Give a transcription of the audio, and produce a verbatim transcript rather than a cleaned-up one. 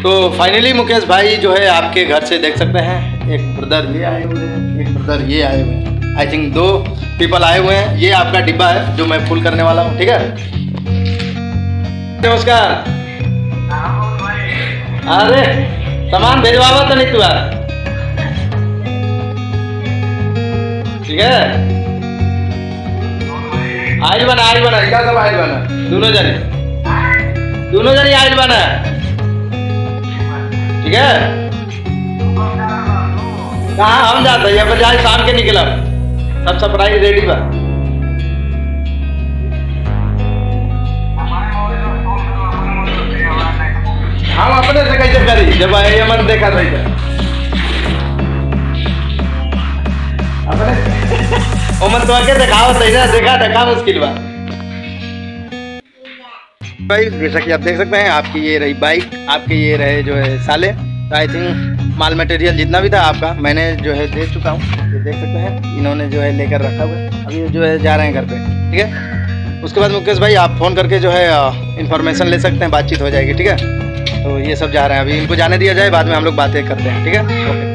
तो फाइनली मुकेश भाई जो है आपके घर से देख सकते हैं, एक ब्रदर ये आए हुए हैं, एक ब्रदर ये आए हुए हैं। आई थिंक दो पीपल आए हुए हैं। ये आपका डिब्बा है जो मैं फुल करने वाला हूँ, ठीक है। नमस्कार। अरे सामान भेजवावा तो नहीं तू यार, ठीक है। आइल बना आइल बना क्या सब आइल बना, दोनों जने दोनों जने आइल बना, ठीक है। कहाँ हम जाते हैं पर जाए शाम के निकला, सब सरप्राइज रेडी बा। हम अपने से कैसे करी जब ये मन देखा रही था अपने ओ मन तो आके दिखाओ सही ना, देखा देखा मुश्किल बा भाई। जैसा कि आप देख सकते हैं आपकी ये रही बाइक, आपके ये रहे जो है साले। तो आई थिंक माल मटेरियल जितना भी था आपका मैंने जो है दे चुका हूँ। ये देख सकते हैं इन्होंने जो है लेकर रखा हुआ है। अभी जो है जा रहे हैं घर पे, ठीक है। उसके बाद मुकेश भाई आप फ़ोन करके जो है इन्फॉर्मेशन ले सकते हैं, बातचीत हो जाएगी, ठीक है। तो ये सब जा रहे हैं, अभी इनको जाने दिया जाए, बाद में हम लोग बातें करते हैं, ठीक है। ओके।